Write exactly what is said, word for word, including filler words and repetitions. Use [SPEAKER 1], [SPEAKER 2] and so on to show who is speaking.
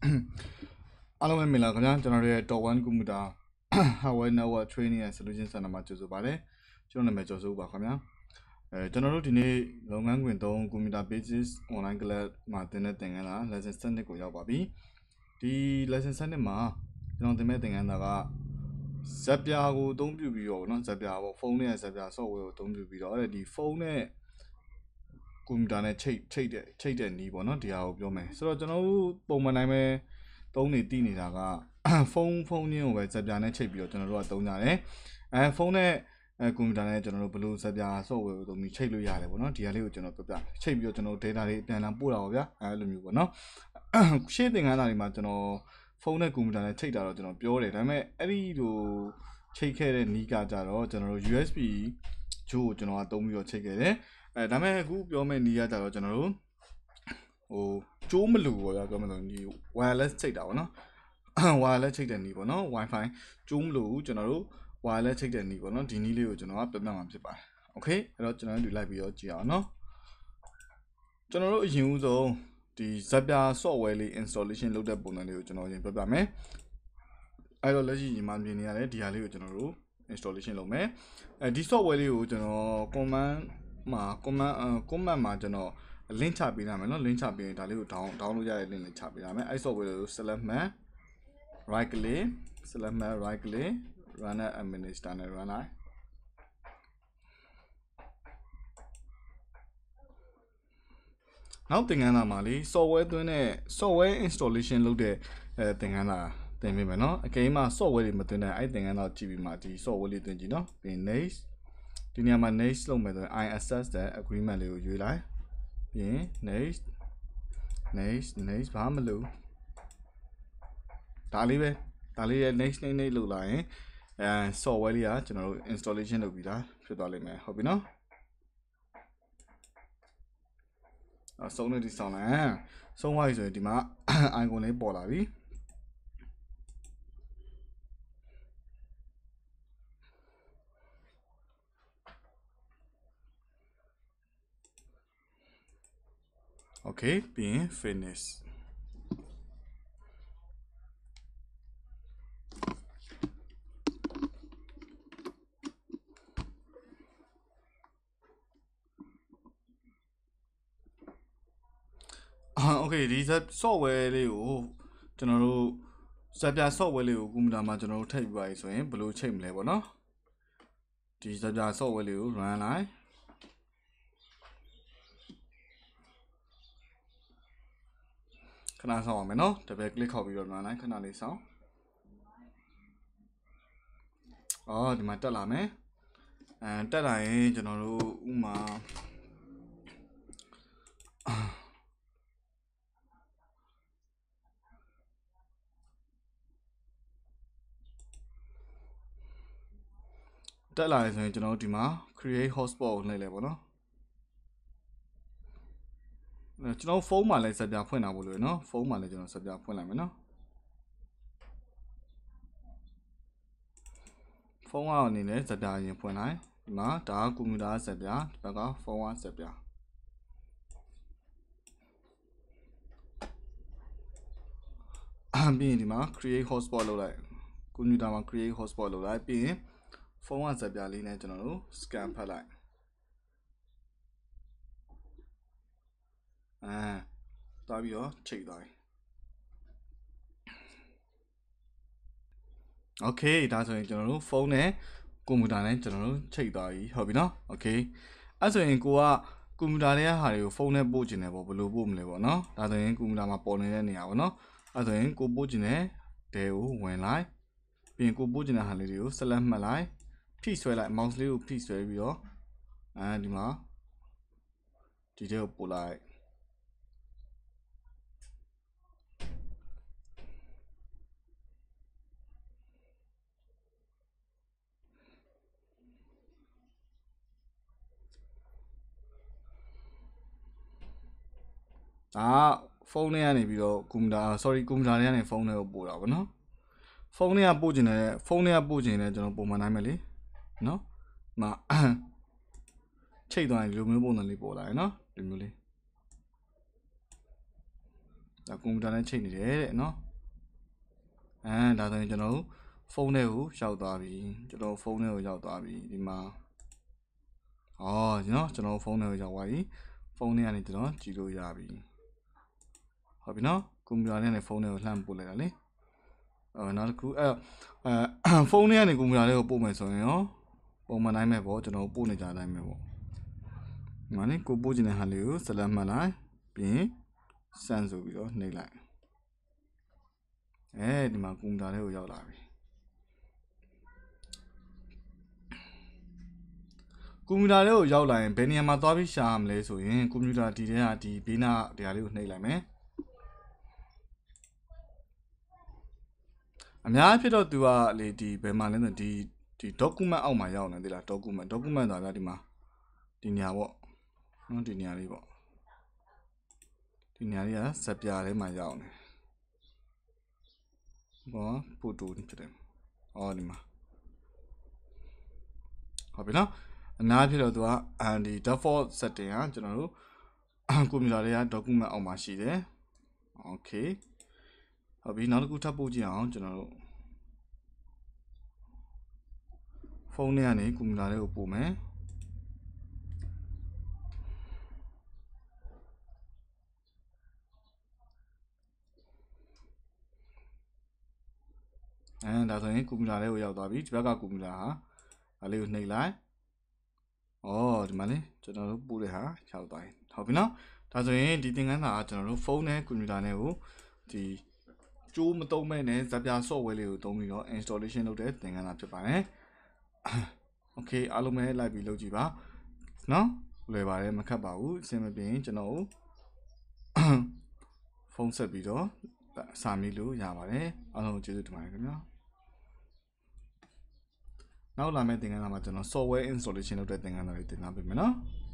[SPEAKER 1] အားလုံးပဲမင်္ဂလာခင်ဗျာကျွန်တော်တို့ရဲ့ Top วัน Computer Hardware Network Training and Solution Center မှာကြိုဆိုပါတယ်ကျွန်တော်နာမည်ကျော်စိုးပါခင်ဗျာအဲကျွန်တော်တို့ဒီနေ့လုပ်ငန်းခွင်သုံး Computer Basics Online Class မှာသင်တဲ့သင်ခန်းစာ Lesson စနစ်ကိုရောက်ပါပြီဒီ Lesson စနစ်မှာကျွန်တော်သင်မဲ့သင်ခန်းစာကဇက်ပြာကိုအသုံးပြုပြီးတော့เนาะဇက်ပြာပေါ့ဖုန်းနဲ့ဇက်ပြာ software ကိုအသုံးပြုပြီးတော့ဒီဖုန်းနဲ့ကွန်ပျူတာနဲ့ချိတ်ချိတ်တဲ့ချိတ်တဲ့နီးပေါ့နော်ဒီဟာကိုပြောမယ်ဆိုတော့ကျွန်တော်တို့ပုံမှန်တိုင်းပဲသုံးနေတည်နေတာကဖုန်းဖုန်းချင်းကိုပဲဇက်ပြာနဲ့ချိတ်ပြီးတော့ကျွန်တော်တို့ကသုံးကြတယ်အဲဖုန်းနဲ့အဲကွန်ပျူတာနဲ့ကျွန်တော်တို့ဘယ်လိုဇက်ပြာ software ကိုသုံးပြီးချိတ်လို့ရတယ်ပေါ့နော်ဒီဟာလေးကိုကျွန်တော်ပြပြချိတ်ပြီးတော့ကျွန်တော် data တွေအပြန်အလှန်ပို့တာပါဗျာအဲလိုမျိုးပေါ့နော်ရှေ့သင်ခန်းစာတွေမှာကျွန်တော်ဖုန်းနဲ့ကွန်ပျူတာနဲ့ချိတ်တာတော့ကျွန်တော်ပြောတယ်ဒါပေမဲ့အဲ့ဒီလိုချိတ်ခဲ့တဲ့နီးကကြတော့ကျွန်တော်တို့ U S B ဂျိုးကိုကျွန်တော်ကသုံးပြီးတော့ချိတ်ခဲ့တယ်အဲဒါပေမဲ့အခုပြောမယ့်နီးရကြတော့ကျွန်တော်တို့ဟိုကျိုးမလို့ပေါ့ဗျာပြောမယ်ဆိုရင်ဒီ wireless ချိတ်တာပေါ့နော် wireless ချိတ်တဲ့နီးပေါ့နော် Wi-Fi ကျိုးမလို့ကျွန်တော်တို့ wireless ချိတ်တဲ့နီးပေါ့နော်ဒီနီးလေးကိုကျွန်တော်ကပြပြမှာဖြစ်ပါတယ် okay အဲ့တော့ကျွန်တော်တို့လိုက်ပြီးတော့ကြည့်အောင်နော်ကျွန်တော်တို့အရင်ဦးဆုံးဒီဇက်ပြာ software လေး installation လုပ်တဲ့ပုံစံလေးကိုကျွန်တော်ရင်ပြပြမယ်အဲ့တော့လက်ရှိညီမမြင်နေရတယ်ဒီဟာလေးကိုကျွန်တော်တို့ installation လုပ်မယ်အဲဒီ software လေးကိုကျွန်တော် command မှာ command command မှာကျွန်တော် link ချပေးရမယ်နော် link ချပေးရင်ဒါလေးကို down down လုပ်ရတဲ့ link လေးချပေးရမယ်အဲ software ကို select မှ right click select မှ right click run as administrator နဲ့ run လိုက်နောက်သင်ခန်းစာမှာလေ software သွင်းတဲ့ software installation လုပ်တဲ့အဲသင်ခန်းစာသင်ပေးမယ်နော်အကယ်၍ software တွေမသွင်းတဲ့အဲ့သင်ခန်းစာကြည့်ပြီးမှဒီ software လေးသွင်းကြည့်နော်ပြီး next ဒီနေရာမှာ next လုပ်မယ်ဆိုရင် I access the agreement လေးကိုရွေးလိုက်ပြီး next next next ဘာမလို့ဒါလေးပဲဒါလေးရဲ့ next next next လုပ်လိုက်ရင်အဲ software လေးကကျွန်တော်တို့ installation လုပ်ပြီးသားဖြစ်သွားလိမ့်မယ်ဟုတ်ပြီနော်အဆုံးနဲ့ဒီဆောင်လိုက်ဆုံးသွားပြီဆိုရင်ဒီမှာ icon လေးပေါ်လာပြီOkay, being finish. Okay, ဒီ software လေးကိုကျွန်တော်တို့ဇက်ပြာ software လေးကိုကွန်ပျူတာမှာကျွန်တော်တို့ထည့်ပြပါရဆိုရင်ဘယ်လိုချိန်မလဲပေါ့နော်ဒီဇက်ပြာ software လေးကို run လိုက်ခဏဆောင်အောင်မယ်နော် double click ခေါက်ပြီးတော့ run လိုက်ခဏလေးဆောင်အော်ဒီမှာတက်လာမယ်အဲတက်လာရင်ကျွန်တော်တို့ဥမာတက်လာရင်ဆိုရင်ကျွန်တော်တို့ဒီမှာ create hotspot ကိုနှိပ်လိုက်ပေါ့နော်ကျွန်တော်ဖုန်းမှာလည်းဇက်ပြာဖွင့်တာပို့လို့ရနော်ဖုန်းမှာလည်းကျွန်တော်ဇက်ပြာဖွင့်လိုက်မယ်နော်ဖုန်းကအနေနဲ့ဇက်ပြာရင်ဖွင့်လိုက်ဒီမှာဒါကကွန်ပျူတာဇက်ပြာဒီဘက်ကဖုန်းကဇက်ပြာပြီးရင်ဒီမှာ create hotspot လုပ်လိုက်ကွန်ပျူတာမှာ create hotspot လုပ်လိုက်ပြီးရင်ဖုန်းကဇက်ပြာလေးနဲ့ကျွန်တော်တို့ scan ဖတ်လိုက်အဲသွားပြီးတော့ချိန်သွားပြီ Okay ဒါဆိုရင်ကျွန်တော်တို့ဖုန်းနဲ့ကွန်ပျူတာနဲ့ကျွန်တော်တို့ချိန်သွားပြီဟုတ်ပြီနော် Okay အဲ့ဆိုရင်ကိုကကွန်ပျူတာရဲ့ဟာတွေကိုဖုန်းနဲ့ပို့ချင်တယ်ပေါ့ဘယ်လိုပို့မလဲပေါ့နော်ဒါဆိုရင်ကွန်ပျူတာမှာပေါ်နေတဲ့နေရာပေါ့နော်အဲ့ဆိုရင်ကိုပို့ချင်တဲ့တဲကိုဝင်လိုက်ပြီးရင်ကိုပို့ချင်တဲ့ဟာလေးတွေကို select မှတ်လိုက်ဖိဆွဲလိုက် mouse လေးကိုဖိဆွဲပြီးတော့အဲဒီမှာဒီတဲကိုပို့လိုက်ဒါဖုန်းထဲကနေပြီးတော့ကွန်ပျူတာ sorry ကွန်ပျူတာထဲကနေဖုန်းထဲကိုပို့တာပေါ့နော်ဖုန်းထဲကပို့ချင်တယ်ဖုန်းထဲကပို့ချင်တယ်ကျွန်တော်ပုံမှန်တိုင်းပဲလေနော်မချိတ်သွားရင်ဒီလိုမျိုးပုံစံလေးပေါ်လာရယ်နော်ဒီမျိုးလေးဒါကွန်ပျူတာနဲ့ချိန်နေတယ်တဲ့နော်အဲဒါဆိုရင်ကျွန်တော်တို့ဖုန်းထဲကိုရောက်သွားပြီကျွန်တော်ဖုန်းထဲကိုရောက်သွားပြီဒီမှာအော်နော်ကျွန်တော်ဖုန်းထဲကိုရောက်သွားပြီဖုန်းထဲကနေကျွန်တော်ကြည့်လို့ရပြီဟုတ်ပြီနော်ကွန်ပျူတာနဲ့ဖုန်းထဲကိုလှမ်းပို့လိုက်တာလေအော်နောက်တစ်ခုအဲအဲဖုန်းထဲကနေကွန်ပျူတာလေးကိုပို့မယ်ဆိုရင်ရောပုံမှန်တိုင်းပဲပေါ့ကျွန်တော်ပို့နေကြတိုင်းပဲပေါ့ဒီမှာလေကိုပို့ချင်တဲ့ဟာလေးကိုဆက်လက်မှတ်လိုက်ပြီးရင်စမ်းဆိုပြီးတော့နှိပ်လိုက်အဲဒီမှာကွန်ပျူတာလေးကိုရောက်လာပြီကွန်ပျူတာလေးကိုရောက်လာရင်ဘယ်နေရာမှာသွားပြီးရှာရမလဲဆိုရင်ကွန်ပျူတာဒီထဲကဒီဘေးနားတရားလေးကိုနှိပ်လိုက်မယ်အများဖြစ်တော့သူကလေဒီဘယ်မှာလဲဆိုဒီဒီ document အောက်မှာရောက်နေသေးလား document document ဆိုတာကဒီမှာဒီနေရာပေါ့နော်ဒီနေရာလေးပေါ့ဒီနေရာလေးကစက်ပြားထဲမှာရောက်နေဘောဖိုတိုဖြစ်တယ်အော်ဒီမှာဟုတ်ပြီနော်အများဖြစ်တော့သူကအန်ဒီ default setting ကကျွန်တော်တို့ကွန်ပျူတာတွေက document အောက်မှာရှိတယ် okay ဟုတ်ပြီနောက်တစ်ခုထပ်ပို့ကြည့်အောင်ကျွန်တော်တို့ဖုန်းထဲကနေကွန်ပျူတာလေးကိုပို့မယ်အဲဒါဆိုရင်ကွန်ပျူတာလေးကိုရောက်သွားပြီဒီဘက်ကကွန်ပျူတာဟာဒါလေးကိုနှိပ်လိုက်အော်ဒီမှာလေကျွန်တော်တို့ပို့တဲ့ဟာရောက်သွားပြီဟုတ်ပြီနော်ဒါဆိုရင်ဒီသင်ခန်းစာကကျွန်တော်တို့ဖုန်းနဲ့ကွန်ပျူတာနဲ့ကိုဒီကျိုးမသုံးမဲ့နဲ့ဇာပြ software လေးကိုသုံးပြီးတော့ installation လုပ်တဲ့သင်ခန်းစာဖြစ်ပါတယ်โอเคအားလုံးပဲလိုက်ပြီးလုပ်ကြည့်ပါနော်လွယ်ပါတယ်မခက်ပါဘူးအဆင်မပြေရင်ကျွန်တော်ဖုန်းဆက်ပြီးတော့စာမိလို့ရပါတယ်အားလုံးကျေးဇူးတင်ပါတယ်ခင်ဗျာနောက်လာမယ့်သင်ခန်းစာမှာကျွန်တော် software installation လုပ်တဲ့သင်ခန်းစာလေးသင်ကြားပေးမယ်နော်